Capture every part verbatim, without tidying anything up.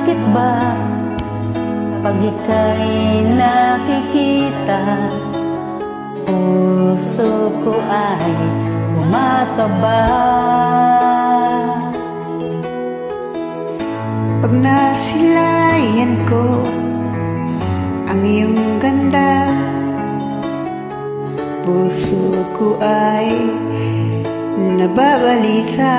Bakit ba pag ika'y nakikita, puso ko ay kumakaba? Pag nasilayan ko ang iyong ganda, puso ko ay nababalisa.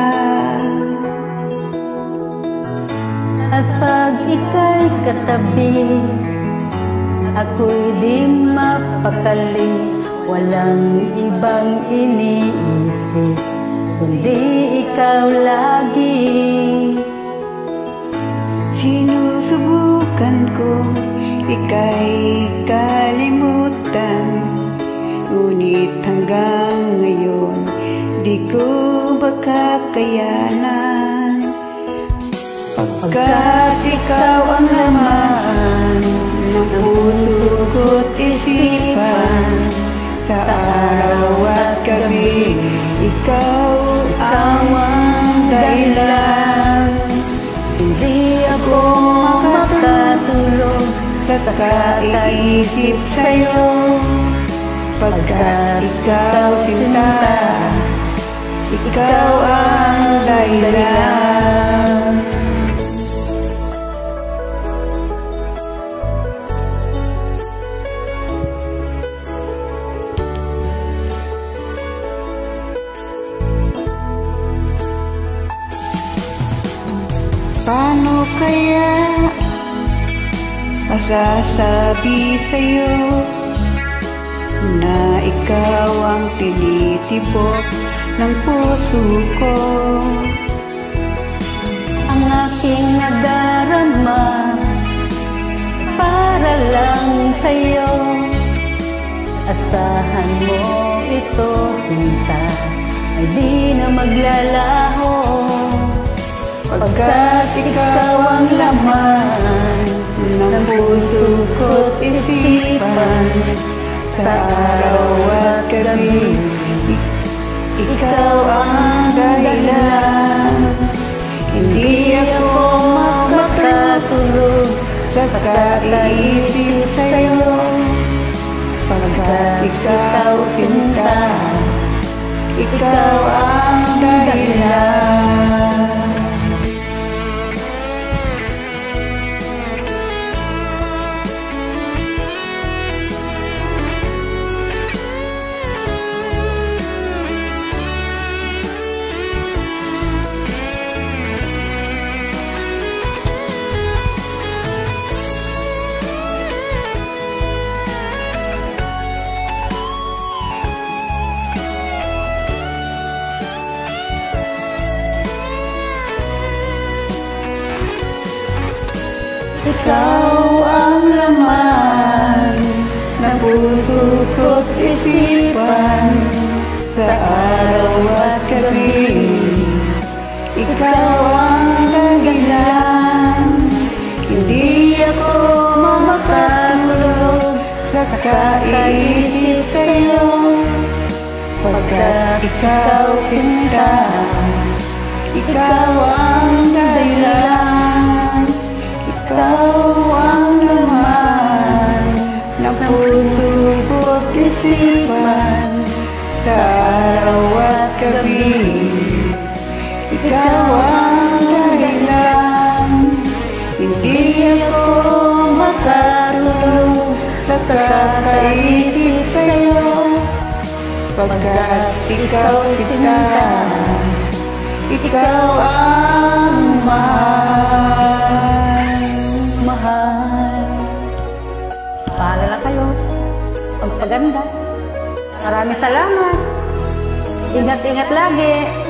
At pag ika'y katabi, ako'y di mapakali. Walang ibang iniisip kundi ikaw lagi. Sinusubukan ko ika'y kalimutan, ngunit hanggang ngayon di ko makakayanan. Pagkat ikaw ang laman ng puso ko't isipan, sa araw at gabi ikaw ang dahilan. Hindi ako makatulog sa kakaisip sa'yo, pagkat ikaw sinta, ikaw ang dahilan. Paano kaya masasabi sa'yo na ikaw ang tinitibok ng puso ko? Ang aking nadarama para lang sa'yo. Asahan mo ito, sinta, ay di na maglalaho. Pagkat ikaw ang laman ng puso ko't isipan, sa araw at gabi ikaw ang dahilan. Hindi ako makakatulog sa kakaisip sa'yo, pagkat ikaw sinta, ikaw ang dahilan. Ikaw ang laman ng puso ko't isipan, sa araw at gabi ikaw ang dahilan. Hindi ako makatulog sa kakaisip sa'yo, pagkat ikaw sinta, ikaw ang dahilan. Ikaw ang laman ng puso ko't isipan, sa araw at gabi ikaw ang dahilan. Hindi ako makatulog sa kakaisip sa'yo, pagkat ikaw sinta, ikaw ang mahal. Mahal. Paalala kayo, pagpaganda. Maraming salamat. Ingat-ingat lagi.